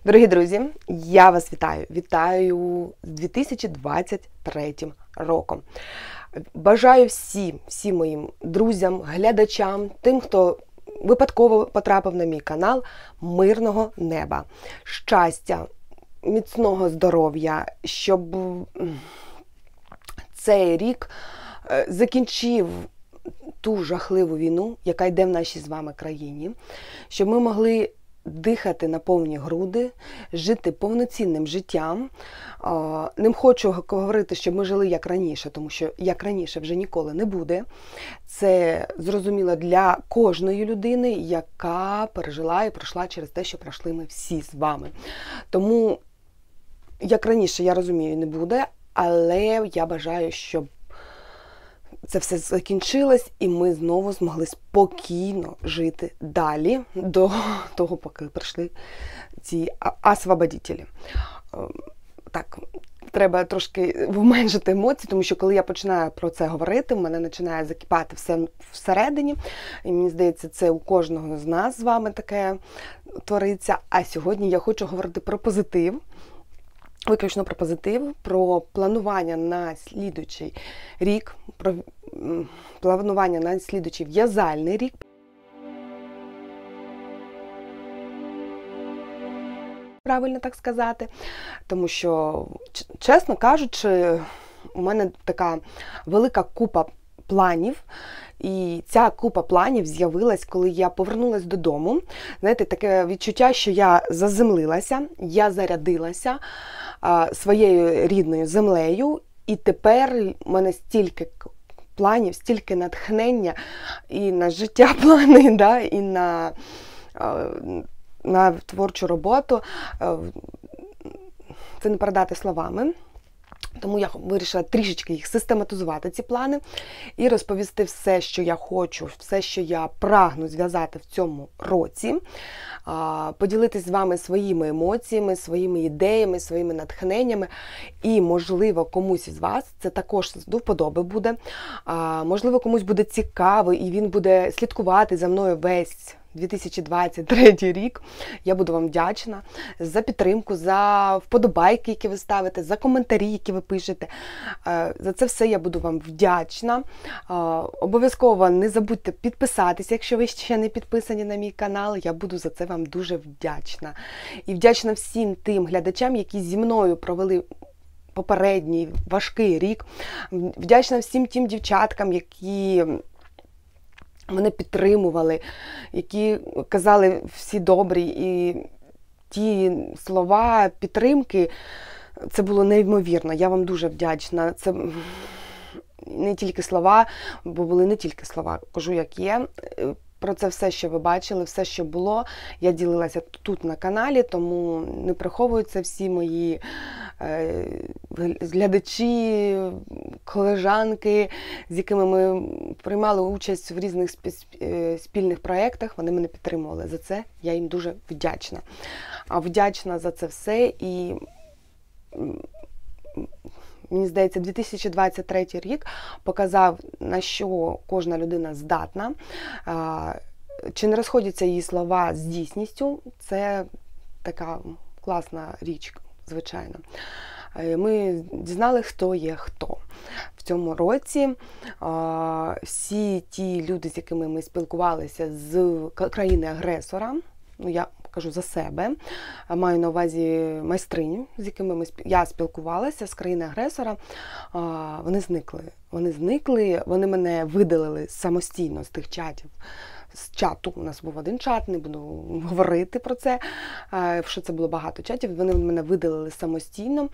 Дорогі друзі, я вас вітаю! Вітаю з 2023 роком. Бажаю всім моїм друзям, глядачам, тим, хто випадково потрапив на мій канал, мирного неба, щастя, міцного здоров'я, щоб цей рік закінчив ту жахливу війну, яка йде в нашій з вами країні, щоб ми могли дихати на повні груди, жити повноцінним життям. Не хочу говорити, щоб ми жили як раніше, тому що як раніше вже ніколи не буде. Це зрозуміло для кожної людини, яка пережила і пройшла через те, що пройшли ми всі з вами. Тому, як раніше, я розумію, не буде, але я бажаю, щоб це все закінчилось, і ми знову змогли спокійно жити далі, до того, поки прийшли ці освободителі. Так, треба трошки вменшити емоції, тому що коли я починаю про це говорити, в мене починає закипати все всередині. І мені здається, це у кожного з нас з вами таке твориться. А сьогодні я хочу говорити про позитив. Виключно про позитив, про планування на слідуючий рік, про планування на слідуючий в'язальний рік. Правильно так сказати, тому що, чесно кажучи, у мене така велика купа планів, і ця купа планів з'явилась, коли я повернулась додому. Знаєте, таке відчуття, що я заземлилася, я зарядилася своєю рідною землею, і тепер у мене стільки планів, стільки натхнення і на життя плани, да, і на творчу роботу. Це не передати словами. Тому я вирішила трішечки їх систематизувати, ці плани, і розповісти все, що я хочу, все, що я прагну зв'язати в цьому році, поділитись з вами своїми емоціями, своїми ідеями, своїми натхненнями, і, можливо, комусь із вас це також до вподоби буде, можливо, комусь буде цікаво, і він буде слідкувати за мною весь 2023 рік. Я буду вам вдячна за підтримку, за вподобайки, які ви ставите, за коментарі, які ви пишете. За це все я буду вам вдячна. Обов'язково не забудьте підписатися, якщо ви ще не підписані на мій канал. Я буду за це вам дуже вдячна. І вдячна всім тим глядачам, які зі мною провели попередній важкий рік. Вдячна всім тим дівчаткам, які мене підтримували, які казали всі добрі, і ті слова підтримки, це було неймовірно. Я вам дуже вдячна. Це не тільки слова, бо були не тільки слова, кажу, як є. Про це все, що ви бачили, все, що було, я ділилася тут на каналі, тому не приховуються всі мої глядачі, колежанки, з якими ми приймали участь в різних спільних проєктах, вони мене підтримували. За це я їм дуже вдячна. Вдячна за це все, і мені здається, 2023 рік показав, на що кожна людина здатна. Чи не розходяться її слова з дійсністю, це така класна річ, звичайно. Ми дізнали, хто є хто. В цьому році всі ті люди, з якими ми спілкувалися з країни-агресора, ну я кажу за себе, маю на увазі майстриню, з якими я спілкувалася, з країни-агресора, вони зникли. Вони мене видалили самостійно з тих чатів. З чату, у нас був один чат, не буду говорити про це, що це було багато чатів, вони мене видалили самостійно,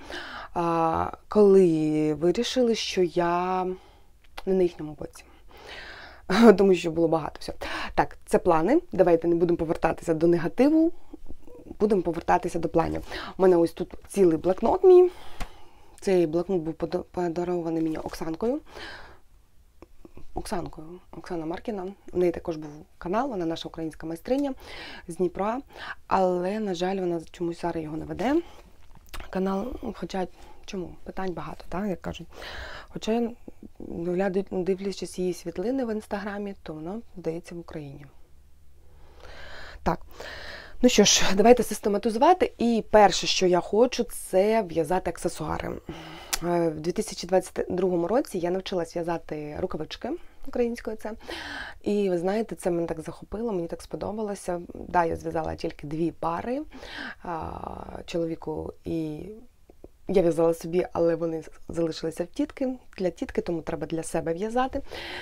коли вирішили, що я не на їхньому боці. Тому що було багато всього. Так, це плани. Давайте не будемо повертатися до негативу, будемо повертатися до планів. У мене ось тут цілий блокнот мій. Цей блокнот був подарований мені Оксанкою. Оксана Маркіна. У неї також був канал, вона наша українська майстриня з Дніпра. Але, на жаль, вона чомусь зараз його не веде. Канал, хоча, чому? Питань багато, так, як кажуть. Хоча, дивлячись її світлини в інстаграмі, то вона, здається, в Україні. Так, Ну що ж, давайте систематизувати. І перше, що я хочу, це в'язати аксесуари. В 2022 році я навчилась в'язати рукавички, українською це. І ви знаєте, це мене так захопило, мені так сподобалося. Да, я зв'язала тільки 2 пари чоловіку, і я в'язала собі, але вони залишилися в тітки, для тітки, тому треба для себе в'язати.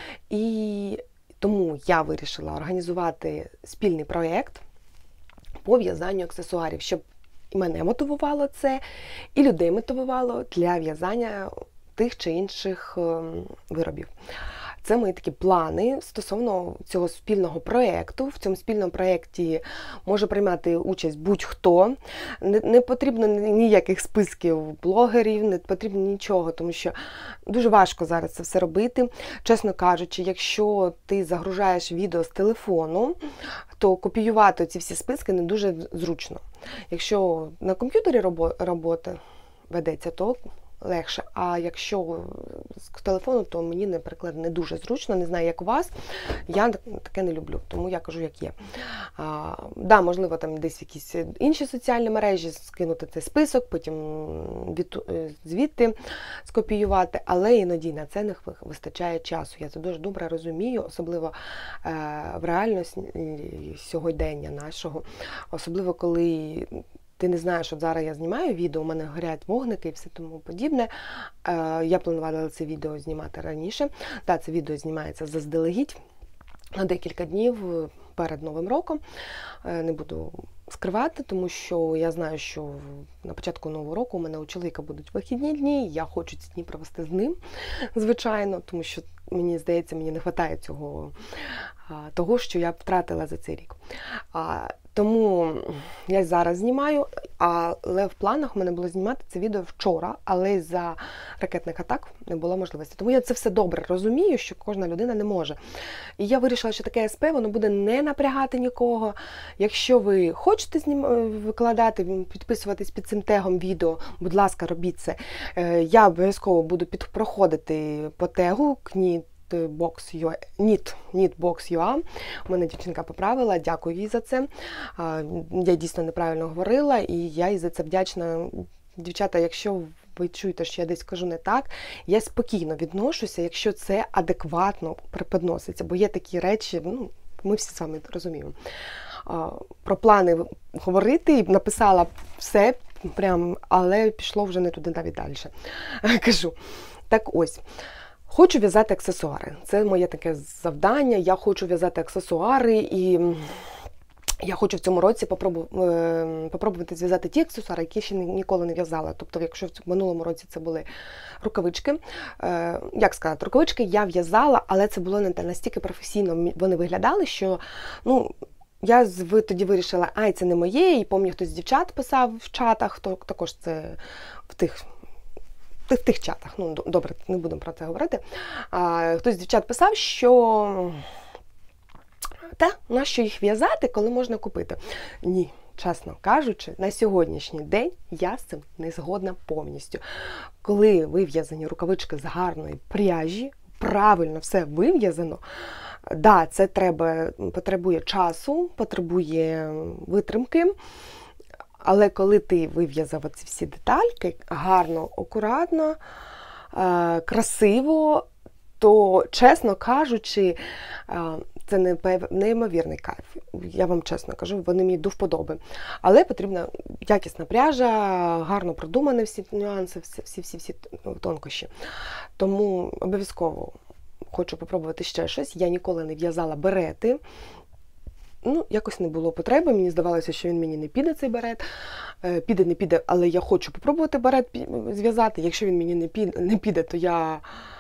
І тому я вирішила організувати спільний проєкт по в'язанню аксесуарів, щоб і мене мотивувало це, і людей мотивувало для в'язання тих чи інших виробів. Це мої такі плани стосовно цього спільного проєкту. В цьому спільному проєкті може приймати участь будь-хто. Не потрібно ніяких списків блогерів, не потрібно нічого, тому що дуже важко зараз це все робити. Чесно кажучи, якщо ти загружаєш відео з телефону, то копіювати ці всі списки не дуже зручно. Якщо на комп'ютері робота ведеться, то легше. А якщо з телефону, то мені, наприклад, не дуже зручно, не знаю, як у вас. Я таке не люблю, тому я кажу, як є. Да, можливо, там десь якісь інші соціальні мережі, скинути цей список, потім звідти скопіювати, але іноді на це не вистачає часу. Я це дуже добре розумію, особливо в реальності сьогодення нашого, особливо коли ти не знаєш, от зараз я знімаю відео, у мене горять вогники і все тому подібне. Я планувала це відео знімати раніше. Так, це відео знімається заздалегідь на декілька днів перед Новим роком. Не буду скривати, тому що я знаю, що на початку Нового року у мене у чоловіка будуть вихідні дні, я хочу ці дні провести з ним, звичайно, тому що, мені здається, мені не вистачає того, що я втратила за цей рік. Тому я зараз знімаю, але в планах в мене було знімати це відео вчора, але за ракетних атак не було можливості. Тому я це все добре розумію, що кожна людина не може. І я вирішила, що таке СП, воно буде не напрягати нікого. Якщо ви хочете викладати, підписуватись під цим тегом відео, будь ласка, робіть це. Я обов'язково буду проходити по тегу Knitbox.ua. У мене дівчинка поправила, дякую їй за це. Я дійсно неправильно говорила, і я їй за це вдячна. Дівчата, якщо ви чуєте, що я десь кажу не так, я спокійно відношуся, якщо це адекватно преподноситься, бо є такі речі, ми всі з вами розуміємо. Про плани говорити, написала все, але пішло вже не туди, навіть далі. Кажу. Так ось. Хочу в'язати аксесуари. Це моє таке завдання. Я хочу в'язати аксесуари, і я хочу в цьому році попробувати зв'язати ті аксесуари, які ще ніколи не в'язала. Тобто, якщо в минулому році це були рукавички, рукавички я в'язала, але це було не настільки професійно. Вони виглядали, що, я тоді вирішила, це не моє, і пам'ятаю, хтось з дівчат писав в чатах, також це в тих чатах, добре, не будемо про це говорити. Хтось з дівчат писав, що нащо їх в'язати, коли можна купити. Ні, чесно кажучи, на сьогоднішній день я з цим не згодна повністю. Коли вив'язані рукавички з гарної пряжі, правильно все вив'язано, це потребує часу, потребує витримки. Але коли ти вив'язав ці всі детальки гарно, акуратно, красиво, то, чесно кажучи, це неймовірний кайф. Я вам чесно кажу, вони мені до вподоби. Але потрібна якісна пряжа, гарно продумані всі нюанси, всі тонкощі. Тому обов'язково хочу попробувати ще щось. Я ніколи не в'язала берети. Якось не було потреби, мені здавалося, що він мені не піде, цей берет. Піде, не піде, але я хочу попробувати берет зв'язати. Якщо він мені не піде, то я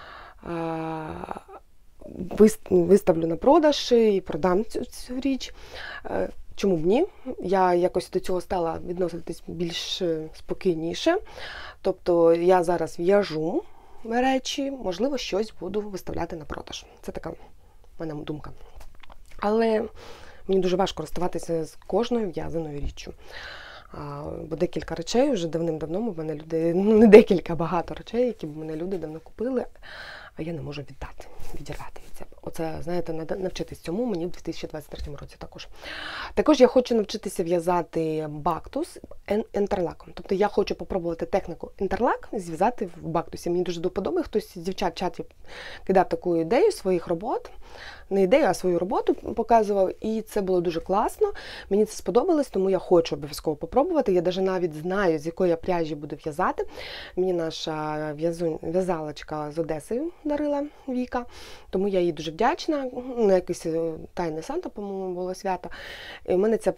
виставлю на продаж і продам цю річ. Чому б ні? Я якось до цього стала відноситись більш спокійніше. Тобто я зараз в'яжу речі, можливо, щось буду виставляти на продаж. Це така в мене думка. Але мені дуже важко розставатися з кожною в'язаною річчю. Бо декілька речей вже давним-давно в мене люди, не декілька, багато речей, які в мене люди давно купили, а я не можу віддати. відірвати від себе. Оце, знаєте, навчитись цьому мені в 2023 році також. Також я хочу навчитися в'язати бактус інтерлаком. Тобто я хочу попробувати техніку інтерлак зв'язати в бактусі. Мені дуже доподобає, хтось з дівчат в чаті кидав таку ідею своїх робот. Не ідею, а свою роботу показував, і це було дуже класно. Мені це сподобалось, тому я хочу обов'язково попробувати. Я навіть знаю, з якої я пряжі буду в'язати. Мені наша в'язалочка з Одеси дарила Віка, тому я їй дуже вдячна. На якийсь Тайне Санта, по-моєму, було свято. І в мене ця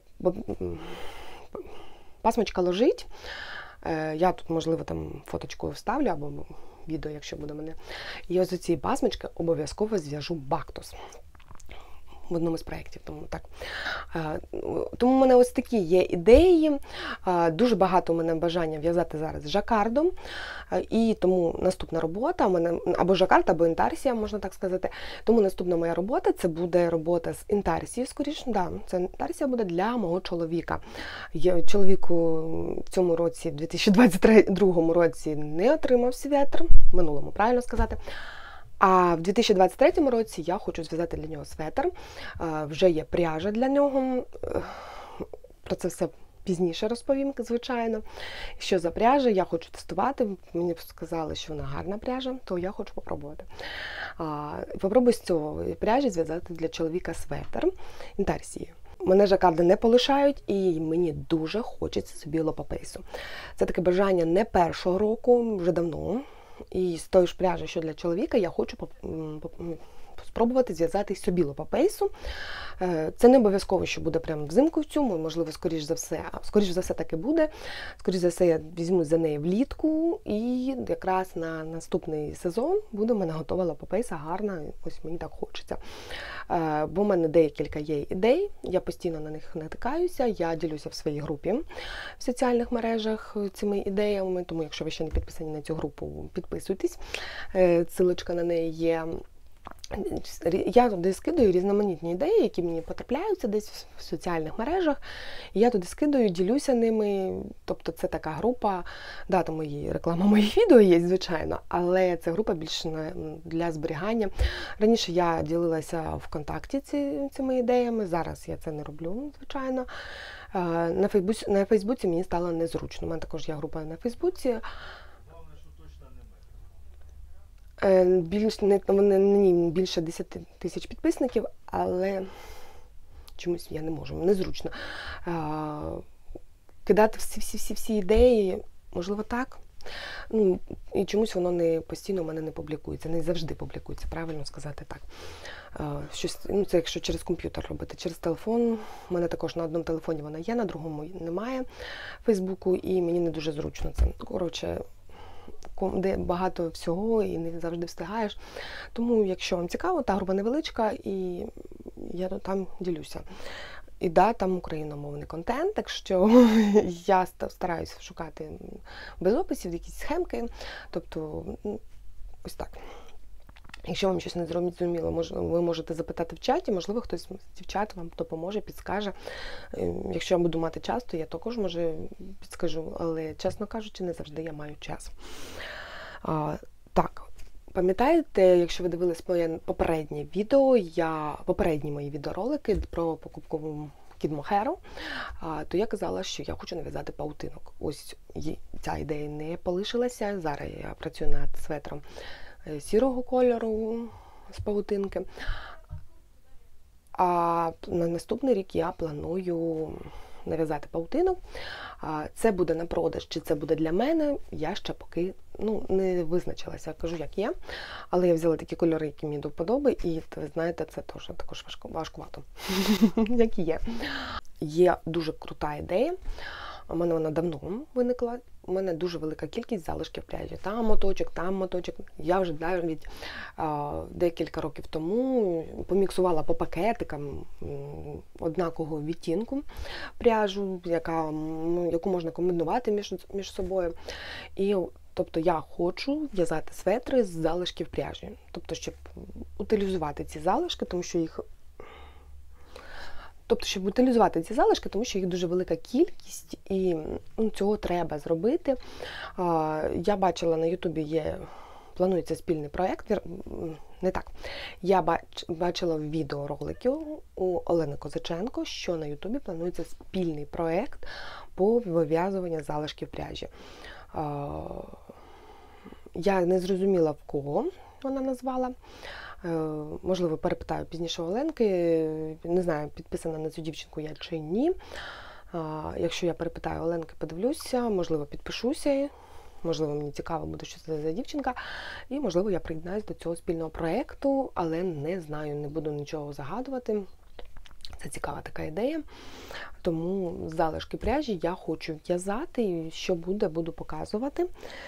пасмочка лежить. Я тут, можливо, там фоточку вставлю або відео, якщо буде мене. І ось з цієї пасмочки обов'язково зв'яжу бактус в одному з проєктів. Тому в мене ось такі є ідеї. Дуже багато у мене бажання в'язати зараз жакардом. І тому наступна робота у мене або жакард, або інтарсія, можна так сказати. Тому наступна моя робота це буде робота з інтарсією, скоріше. Да, це інтарсія буде для мого чоловіка. Чоловіку в цьому році, в 2022 році, не отримав светр, в минулому, правильно сказати. А в 2023 році я хочу зв'язати для нього светр. Вже є пряжа для нього. Про це все пізніше розповім, звичайно. Що за пряжа, я хочу тестувати. Мені сказали, що вона гарна пряжа, то я хочу попробувати. Попробую з цього пряжі зв'язати для чоловіка светр інтарсії. Мене жакарди не полишають, і мені дуже хочеться собі лопапейсу. Це таке бажання не першого року, вже давно. І з тої ж пряжі, що для чоловіка, я хочу спробувати зв'язати собі лопапейсу. Це не обов'язково, що буде прямо взимку в цьому, можливо, скоріш за все так і буде. Скоріш за все я візьму за неї влітку, і якраз на наступний сезон буде в мене готова лопапейса гарна, ось мені так хочеться. Бо в мене декілька є ідей, я постійно на них натикаюся, я ділюся в своїй групі в соціальних мережах цими ідеями, тому якщо ви ще не підписані на цю групу, підписуйтесь, ссылочка на неї є. Я туди скидаю різноманітні ідеї, які мені потрапляються десь в соціальних мережах. І я туди скидаю, ділюся ними. Тобто це така група, да, там реклама моїх відео є, звичайно, але це група більше для зберігання. Раніше я ділилася ВКонтакті цими ідеями, зараз я це не роблю, звичайно. На Фейсбуці мені стало незручно. У мене також є група на Фейсбуці. Більше 10 тисяч підписників, але чомусь я не можу, незручно. Кидати всі ідеї, можливо, так. І чомусь воно постійно у мене не публікується, не завжди публікується, правильно сказати так. Це якщо через комп'ютер робити, через телефон. У мене також на одному телефоні вона є, на другому немає Фейсбуку, і мені не дуже зручно це. Коротше, де багато всього і не завжди встигаєш. Тому, якщо вам цікаво, та група невеличка, і я там ділюся. І да, там україномовний контент, так що я стараюся шукати без описів якісь схемки. Тобто, ось так. Якщо вам щось не зрозуміло, ви можете запитати в чаті, можливо, хтось з дівчат вам допоможе, підскаже. Якщо я буду мати час, то я також, може, підскажу, але, чесно кажучи, не завжди я маю час. Так, пам'ятаєте, якщо ви дивились моє попереднє відео, попередні мої відеоролики про покупку кід-мохеру, то я казала, що я хочу нав'язати паутинок. Ось ця ідея не полишилася. Зараз я працюю над светром сірого кольору з павутинки. А на наступний рік я планую нав'язати павутинок. Це буде на продаж, чи це буде для мене, я ще поки не визначилася, кажу, як є. Але я взяла такі кольори, які мені до вподоби, і, ви знаєте, це також важкувато, як і є. Є дуже крута ідея. У мене вона давно виникла. У мене дуже велика кількість залишків пряжі. Там моточок. Я вже навіть декілька років тому поміксувала по пакетикам однакового відтінку пряжу, яку можна комбінувати між собою. Тобто я хочу в'язати светри з залишків пряжі. Тобто, щоб утилізувати ці залишки, тому що їх дуже велика кількість, і цього треба зробити. Я бачила на Ютубі планується спільний проєкт, не так. Я бачила відеоролики у Олени Козаченко, що на Ютубі планується спільний проєкт по вив'язуванню залишків пряжі. Я не зрозуміла, в кого вона назвала. Можливо, перепитаю пізніше Оленки. Не знаю, підписана на цю дівчинку я чи ні. Якщо я перепитаю Оленки, подивлюся, можливо, підпишуся. Можливо, мені цікаво буде, що це за дівчинка. І, можливо, я приєднаюсь до цього спільного проєкту, але не знаю, не буду нічого загадувати. Це цікава така ідея. Тому залишки пряжі я хочу в'язати, і що буде, буду показувати.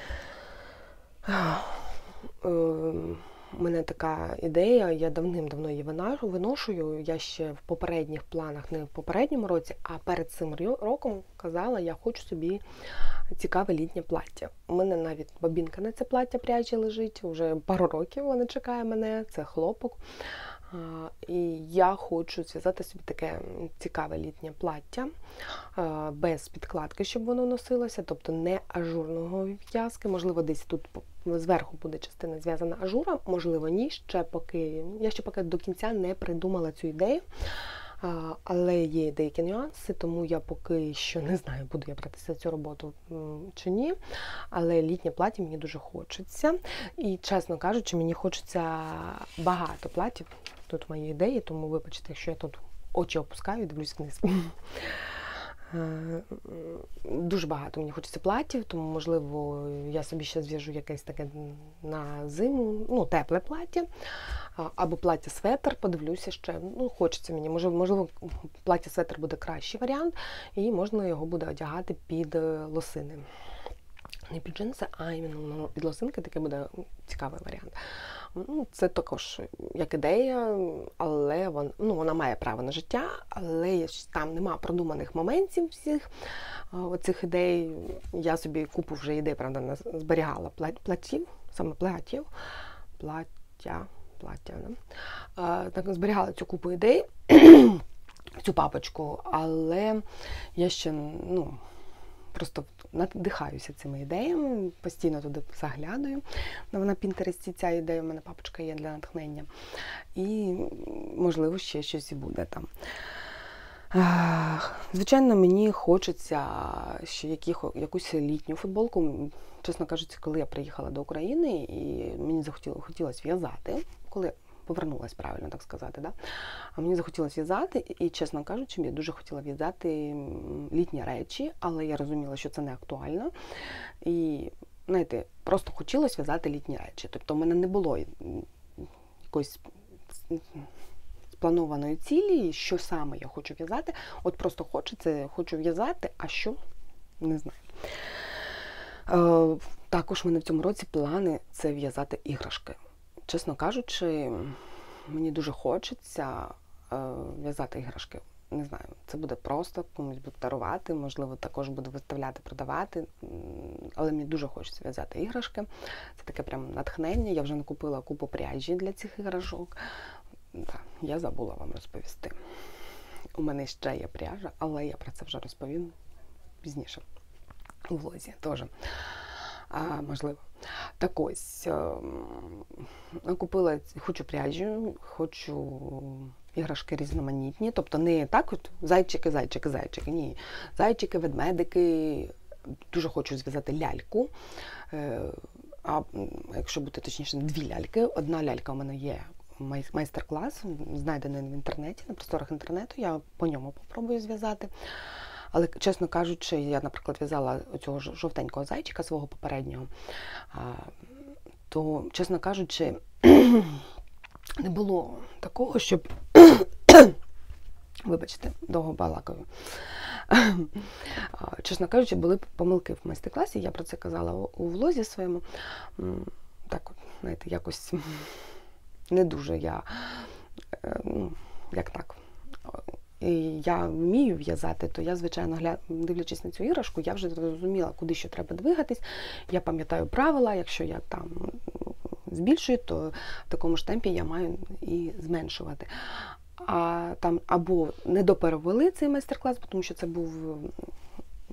У мене така ідея, я давним-давно її виношую. Я ще в попередніх планах, не в попередньому році, а перед цим роком казала, я хочу собі цікаве літнє плаття. У мене навіть бабінка на це плаття пряжі лежить, вже пару років вона чекає мене, це хлопок. І я хочу зв'язати собі таке цікаве літнє плаття, без підкладки, щоб воно носилося, тобто не ажурного в'язки. Можливо, десь тут зверху буде частина зв'язана ажуром, можливо, ні, я ще поки до кінця не придумала цю ідею. Але є деякі нюанси, тому я поки що не знаю, буду я братися за цю роботу чи ні. Але літнє плаття мені дуже хочеться. І, чесно кажучи, мені хочеться багато платтів. Тут мої ідеї, тому вибачте, якщо я тут очі опускаю і дивлюсь вниз. Дуже багато мені хочеться платтів, тому, можливо, я собі ще зв'яжу якесь таке на зиму, тепле плаття, або плаття-светр, подивлюся ще. Хочеться мені, можливо, плаття-светр буде кращий варіант, і можна його буде одягати під лосини. Не під джинси, а іменно під лосинки, таке буде цікавий варіант. Це також як ідея, але вона має право на життя, але там нема продуманих моментів всіх оцих ідей. Я собі купу вже ідей, правда, зберігала платтів, саме плаття, так, зберігала цю купу ідей, цю папочку, але я ще, просто надихаюся цими ідеями, постійно туди заглядаю. На Пінтересті ця ідея, у мене папочка є для натхнення. І, можливо, ще щось і буде там. Звичайно, мені хочеться ще якусь літню футболку. Чесно кажучи, коли я приїхала до України, і мені захотілося в'язати, коли повернулася, правильно так сказати, да? А мені захотілося в'язати, і, чесно кажучи, я дуже хотіла в'язати літні речі, але я розуміла, що це не актуально. І, знаєте, просто хотілося в'язати літні речі. Тобто в мене не було якоїсь спланованої цілі, що саме я хочу в'язати. От просто хочу в'язати, а що? Не знаю. Також в мене в цьому році плани – це в'язати іграшки. Чесно кажучи, мені дуже хочеться в'язати іграшки. Не знаю, це буде просто, комусь буду дарувати, можливо, також буду виставляти, продавати. Але мені дуже хочеться в'язати іграшки. Це таке прям натхнення. Я вже накупила купу пряжі для цих іграшок. Я забула вам розповісти. У мене ще є пряжа, але я про це вже розповім пізніше. У влозі теж. Можливо. Так ось, купила, хочу пряжу, хочу іграшки різноманітні, тобто не так от зайчики, ні. Зайчики, ведмедики, дуже хочу зв'язати ляльку, а якщо бути точніше, дві ляльки. Одна лялька у мене є майстер-клас, знайдений в інтернеті, на просторах інтернету, я по ньому попробую зв'язати. Але, чесно кажучи, я, наприклад, в'язала оцього жовтенького зайчика свого попереднього, то, чесно кажучи, не було такого, щоб... Вибачте, довго балакаю. Чесно кажучи, були помилки в майстер-класі, я про це казала у влозі своєму. Так от, знаєте, якось не дуже я, як так... І я вмію в'язати, то я, звичайно, дивлячись на цю іграшку, я вже зрозуміла, куди що треба двигатись. Я пам'ятаю правила, якщо я там збільшую, то в такому ж темпі я маю і зменшувати. А там або не доперевели цей майстер-клас, тому що це був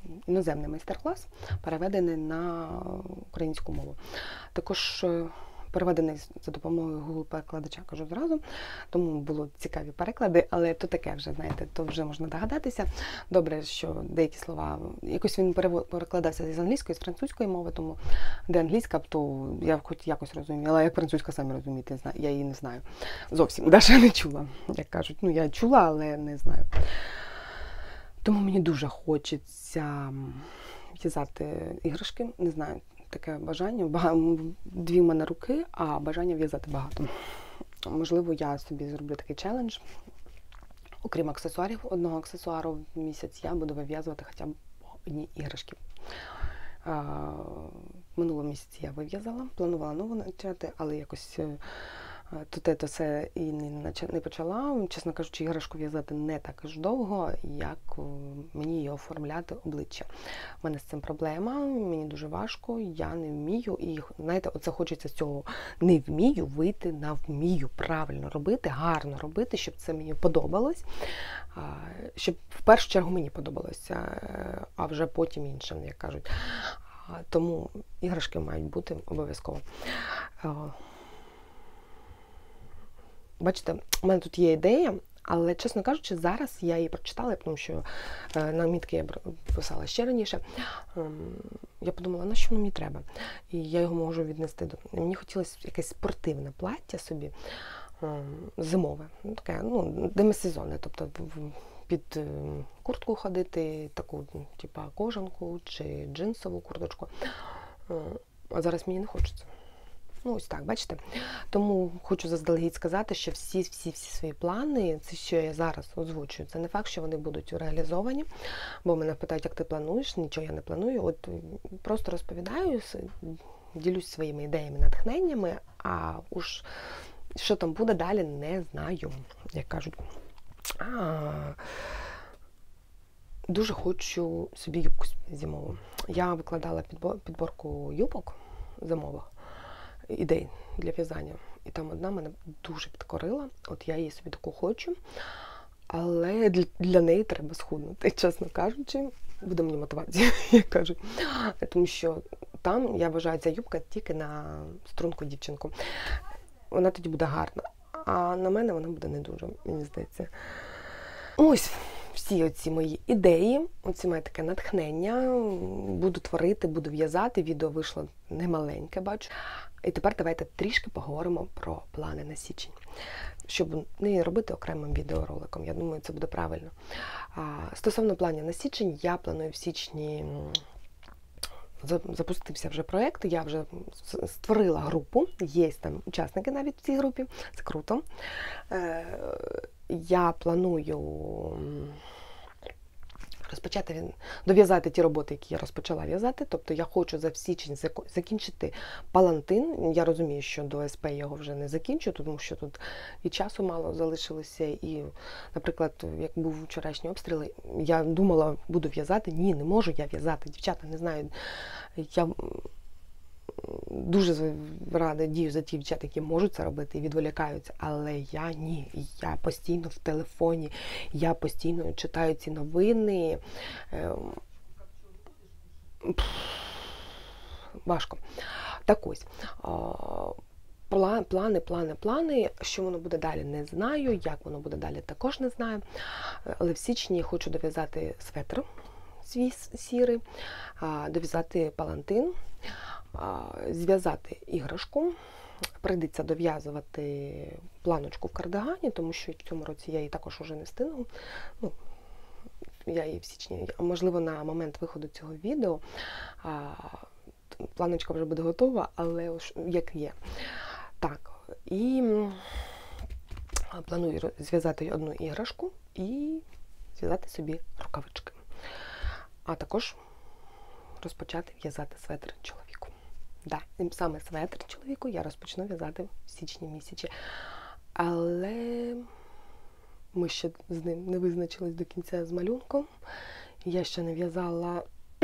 іноземний майстер-клас, переведений на українську мову. Також переведений за допомогою Google-перекладача, кажу зразу, тому були цікаві переклади, але то таке вже, знаєте, то вже можна догадатися. Добре, що деякі слова, якось він перекладався з англійської, з французької мови, тому де англійська, то я хоч якось розуміла, як французька, самі розумієте, я її не знаю. Зовсім, навіть не чула, як кажуть. Ну, я чула, але не знаю. Тому мені дуже хочеться в'язати іграшки, не знаю, таке бажання. Дві в мене руки, а бажання в'язати багато. Можливо, я собі зроблю такий челендж. Окрім аксесуарів, одного аксесуару в місяць я буду вив'язувати хоча б одні іграшки. Минулого місяці я вив'язала, планувала нову почати, але якось то все і не почала. Чесно кажучи, іграшку в'язати не так аж довго, як мені її оформляти обличчя. У мене з цим проблема, мені дуже важко, я не вмію. І, знаєте, оце хочеться з цього не вмію вийти на вмію правильно робити, гарно робити, щоб це мені подобалось. Щоб в першу чергу мені подобалося, а вже потім іншим, як кажуть. Тому іграшки мають бути обов'язково. Бачите, у мене тут є ідея, але, чесно кажучи, зараз я її прочитала, тому що намітки я писала ще раніше. Я подумала, на що воно мені треба? І я його можу віднести до... Мені хотілося якесь спортивне плаття собі, зимове, таке, демисезонне, тобто під куртку ходити, таку, типа кожанку чи джинсову курточку. А зараз мені не хочеться. Ось так, бачите? Тому хочу заздалегідь сказати, що всі свої плани, це що я зараз озвучую, це не факт, що вони будуть реалізовані, бо мене питають, як ти плануєш, нічого я не планую, от просто розповідаю, ділюсь своїми ідеями, натхненнями, а уж що там буде далі, не знаю, як кажуть. Дуже хочу собі юбку зимову. Я викладала підборку юбок зимових, ідей для в'язання. І там одна мене дуже підкорила. От я її собі таку хочу. Але для неї треба схуднути, чесно кажучи. Буде мені мотивація, як кажуть. Тому що там, я вважаю, ця юбка тільки на струнку дівчинку. Вона тоді буде гарна. А на мене вона буде не дуже, мені здається. Ось всі оці мої ідеї, оці моє таке натхнення. Буду творити, буду в'язати. Відео вийшло немаленьке, бачу. І тепер давайте трішки поговоримо про плани на січень. Щоб не робити окремим відеороликом. Я думаю, це буде правильно. Стосовно планів на січень, я планую в січні... Запустився вже проєкт, я вже створила групу, є там учасники навіть в цій групі, це круто. Я планую дов'язати ті роботи, які я розпочала в'язати, тобто я хочу за січень закінчити палантин. Я розумію, що до СП його вже не закінчу, тому що тут і часу мало залишилося, і, наприклад, як був вчорашній обстріл, я думала, буду в'язати, ні, не можу я в'язати, дівчата, не знаю, я дуже рада дію за ті дівчата, які можуть це робити і відволікаються, але я ні. Я постійно в телефоні, я постійно читаю ці новини. Важко. Так ось. Плани. Що воно буде далі, не знаю. Як воно буде далі, також не знаю. Але в січні хочу дов'язати светр свій сірий, дов'язати палантин, зв'язати іграшку. Прийдеться дов'язувати планочку в кардигані, тому що в цьому році я її також уже не встигну. Я її в січні, можливо, на момент виходу цього відео планочка вже буде готова, але як є. Так, і планую зв'язати одну іграшку і зв'язати собі рукавички. А також розпочати в'язати светр чоловіку. Да, саме светр чоловіку я розпочну в'язати в січні місяці. Але ми ще з ним не визначились до кінця з малюнком. Я ще не в'язала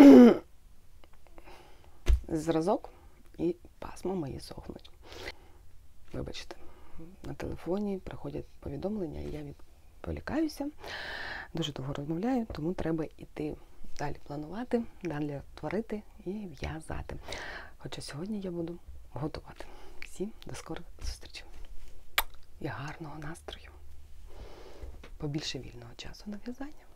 зразок і пасмо мої сохнуть. Вибачте, на телефоні приходять повідомлення, і я відволікаюся. Дуже довго розмовляю, тому треба йти далі планувати, далі творити і в'язати. Хоча сьогодні я буду готувати. всім до скорих зустрічей. І гарного настрою. Побільше вільного часу на в'язання.